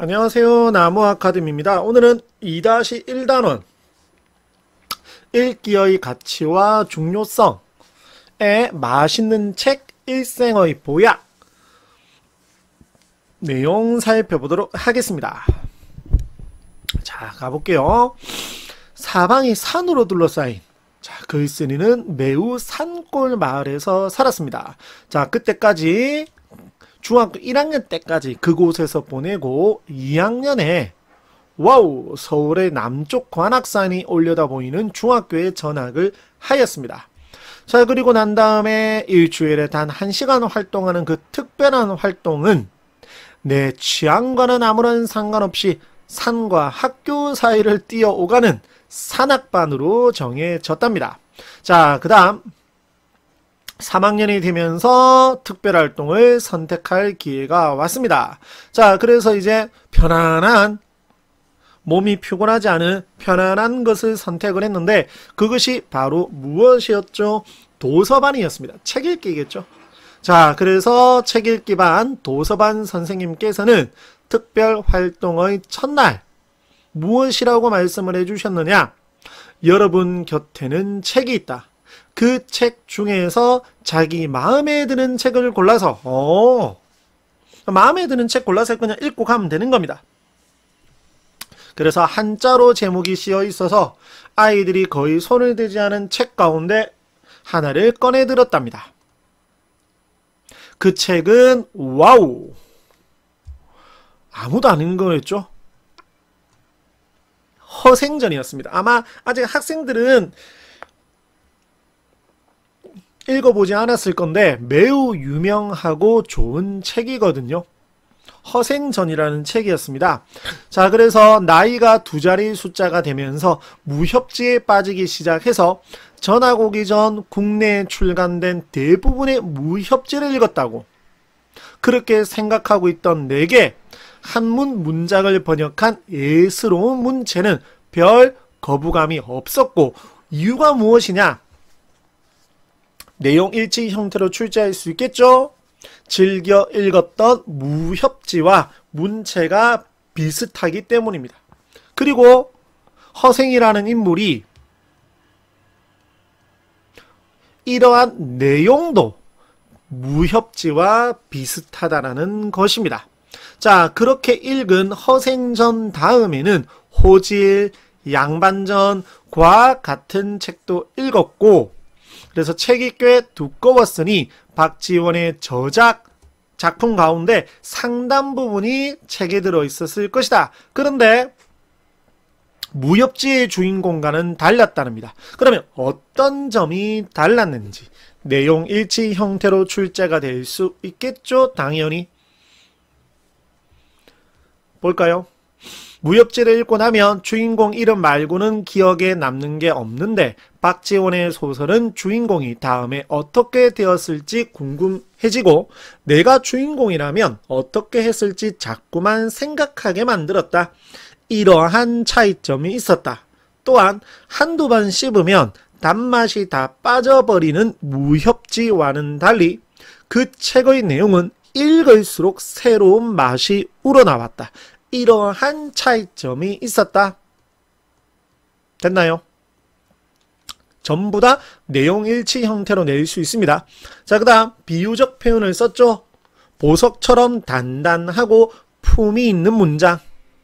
안녕하세요. 나무아카데미입니다. 오늘은 2-1단원 읽기의 가치와 중요성의 맛있는 책 일생의 보약 내용 살펴보도록 하겠습니다. 자, 가볼게요. 사방이 산으로 둘러싸인 글쓴이는 매우 산골 마을에서 살았습니다. 자, 그때까지 중학교 1학년 때까지 그곳에서 보내고 2학년에 서울의 남쪽 관악산이 올려다 보이는 중학교에 전학을 하였습니다. 자, 그리고 난 다음에 일주일에 단 1시간 활동하는 그 특별한 활동은 내 취향과는 아무런 상관없이 산과 학교 사이를 뛰어오가는 산악반으로 정해졌답니다. 자, 그 다음 3학년이 되면서 특별활동을 선택할 기회가 왔습니다. 자, 그래서 이제 편안한, 몸이 피곤하지 않은 편안한 것을 선택을 했는데 그것이 바로 무엇이었죠? 도서반이었습니다. 책 읽기겠죠. 자, 그래서 책 읽기 반 도서반 선생님께서는 특별활동의 첫날 무엇이라고 말씀을 해주셨느냐? 여러분 곁에는 책이 있다. 그 책 중에서 자기 마음에 드는 책을 골라서 마음에 드는 책 골라서 그냥 읽고 가면 되는 겁니다. 그래서 한자로 제목이 씌어 있어서 아이들이 거의 손을 대지 않은 책 가운데 하나를 꺼내 들었답니다. 그 책은 아무도 안 읽은 거였죠. 허생전이었습니다. 아마 아직 학생들은 읽어보지 않았을 건데 매우 유명하고 좋은 책이거든요. 허생전이라는 책이었습니다. 자, 그래서 나이가 2자리 숫자가 되면서 무협지에 빠지기 시작해서 전학 오기 전 국내에 출간된 대부분의 무협지를 읽었다고 그렇게 생각하고 있던 내게 한문 문장을 번역한 예스러운 문체는 별 거부감이 없었고 이유가 무엇이냐? 내용 일치 형태로 출제할 수 있겠죠? 즐겨 읽었던 무협지와 문체가 비슷하기 때문입니다. 그리고 허생이라는 인물이 이러한 내용도 무협지와 비슷하다라는 것입니다. 자, 그렇게 읽은 허생전 다음에는 호질, 양반전과 같은 책도 읽었고 그래서 책이 꽤 두꺼웠으니 박지원의 저작 작품 가운데 상당 부분이 책에 들어있었을 것이다. 그런데 무협지의 주인공과는 달랐다는니다. 그러면 어떤 점이 달랐는지 내용 일치 형태로 출제가 될 수 있겠죠? 당연히. 볼까요? 무협지를 읽고 나면 주인공 이름 말고는 기억에 남는 게 없는데 박지원의 소설은 주인공이 다음에 어떻게 되었을지 궁금해지고 내가 주인공이라면 어떻게 했을지 자꾸만 생각하게 만들었다. 이러한 차이점이 있었다. 또한 한두 번 씹으면 단맛이 다 빠져버리는 무협지와는 달리 그 책의 내용은 읽을수록 새로운 맛이 우러나왔다. 이러한 차이점이 있었다. 됐나요? 전부 다 내용 일치 형태로 낼 수 있습니다. 자, 그 다음 비유적 표현을 썼죠. 보석처럼 단단하고 품이 있는 문장.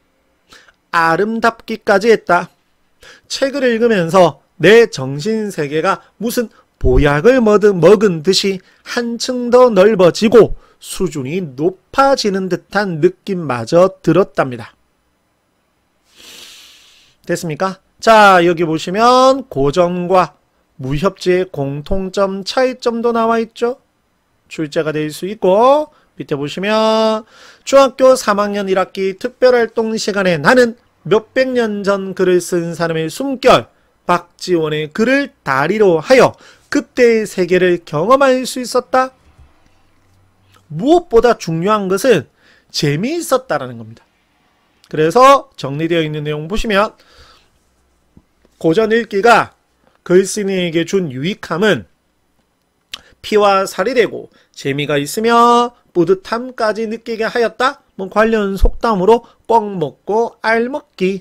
아름답기까지 했다. 책을 읽으면서 내 정신세계가 무슨 보약을 먹은 듯이 한층 더 넓어지고 수준이 높아지는 듯한 느낌마저 들었답니다. 됐습니까? 자, 여기 보시면 고전과 무협지의 공통점, 차이점도 나와 있죠. 출제가 될 수 있고 밑에 보시면 중학교 3학년 1학기 특별활동 시간에 나는 몇백 년 전 글을 쓴 사람의 숨결 박지원의 글을 다리로 하여 그때의 세계를 경험할 수 있었다. 무엇보다 중요한 것은 재미있었다라는 겁니다. 그래서 정리되어 있는 내용 보시면 고전 읽기가 글쓴이에게 준 유익함은 피와 살이 되고 재미가 있으며 뿌듯함까지 느끼게 하였다. 뭐 관련 속담으로 꽉 먹고 알 먹기.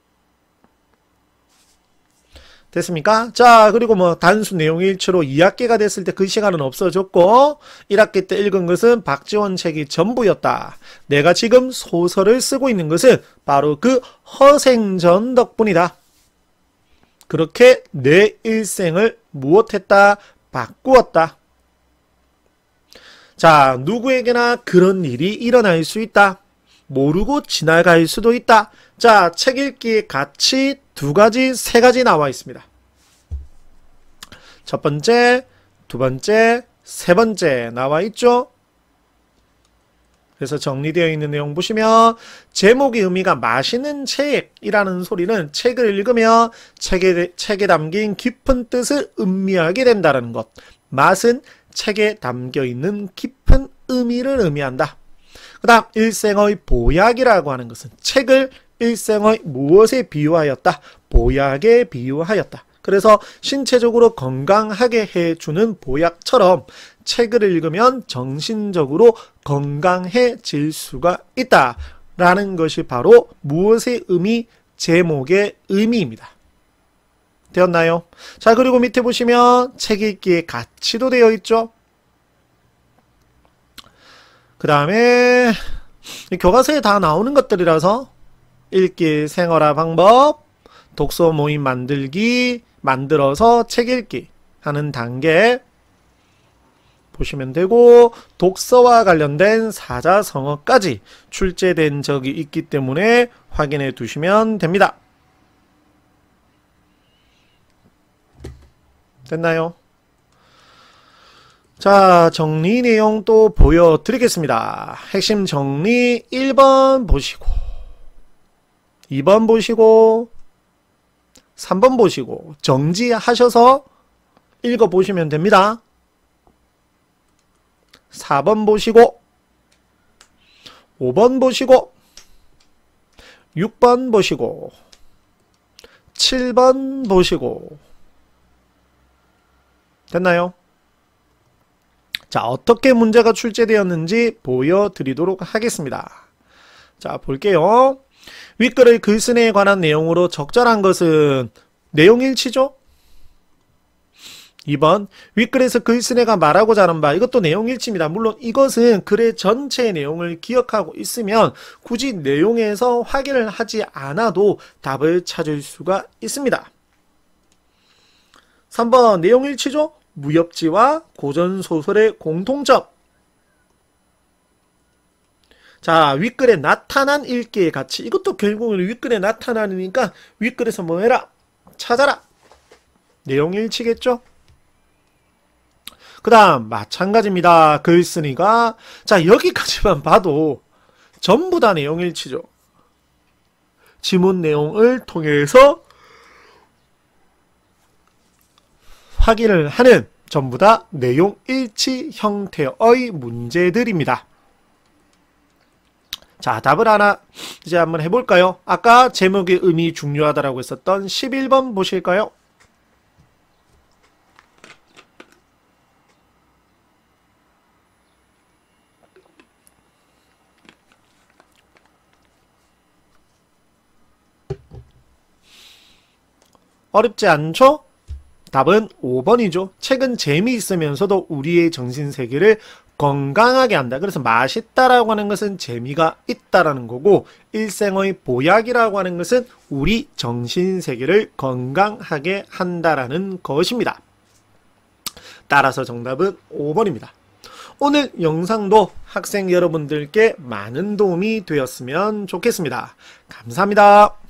됐습니까? 자, 그리고 뭐 단수 내용 일치로 2학기가 됐을 때 그 시간은 없어졌고 1학기 때 읽은 것은 박지원 책이 전부였다. 내가 지금 소설을 쓰고 있는 것은 바로 그 허생전 덕분이다. 그렇게 내 일생을 무엇했다? 바꾸었다. 자, 누구에게나 그런 일이 일어날 수 있다. 모르고 지나갈 수도 있다. 자, 책 읽기의 가치 2가지, 3가지 나와 있습니다. 첫 번째, 두 번째, 세 번째 나와 있죠? 그래서 정리되어 있는 내용 보시면 제목의 의미가 맛있는 책이라는 소리는 책을 읽으면 책에 담긴 깊은 뜻을 음미하게 된다는 것. 맛은 책에 담겨있는 깊은 의미를 의미한다. 그 다음 일생의 보약이라고 하는 것은 책을 일생의 무엇에 비유하였다? 보약에 비유하였다. 그래서 신체적으로 건강하게 해주는 보약처럼 책을 읽으면 정신적으로 건강해질 수가 있다 라는 것이 바로 무엇의 의미? 제목의 의미입니다. 되었나요? 자, 그리고 밑에 보시면 책 읽기의 가치도 되어 있죠. 그 다음에 교과서에 다 나오는 것들이라서 읽기 생활화 방법, 독서 모임 만들기, 만들어서 책 읽기 하는 단계 보시면 되고, 독서와 관련된 사자성어까지 출제된 적이 있기 때문에 확인해 두시면 됩니다. 됐나요? 자, 정리 내용 또 보여드리겠습니다. 핵심 정리 1번 보시고 2번 보시고 3번 보시고 정지하셔서 읽어보시면 됩니다. 4번 보시고 5번 보시고 6번 보시고 7번 보시고 됐나요? 자, 어떻게 문제가 출제되었는지 보여드리도록 하겠습니다. 자, 볼게요. 윗글의 글쓴이에 관한 내용으로 적절한 것은 내용일치죠? 2번 윗글에서 글쓴이가 말하고자 하는 바, 이것도 내용일치입니다. 물론 이것은 글의 전체의 내용을 기억하고 있으면 굳이 내용에서 확인을 하지 않아도 답을 찾을 수가 있습니다. 3번 내용일치죠? 무협지와 고전소설의 공통점. 자, 윗글에 나타난 읽기의 가치. 이것도 결국은 윗글에 나타나니까 윗글에서 뭐 해라? 찾아라. 내용일치겠죠? 그 다음 마찬가지입니다. 글쓴이가 자, 여기까지만 봐도 전부 다 내용일치죠. 지문 내용을 통해서 확인을 하는 전부 다 내용일치 형태의 문제들입니다. 자, 답을 하나 이제 한번 해볼까요? 아까 제목의 의미 중요하다라고 했었던 11번 보실까요? 어렵지 않죠? 답은 5번이죠. 책은 재미있으면서도 우리의 정신세계를 건강하게 한다. 그래서 맛있다라고 하는 것은 재미가 있다라는 거고, 일생의 보약이라고 하는 것은 우리 정신세계를 건강하게 한다라는 것입니다. 따라서 정답은 5번입니다. 오늘 영상도 학생 여러분들께 많은 도움이 되었으면 좋겠습니다. 감사합니다.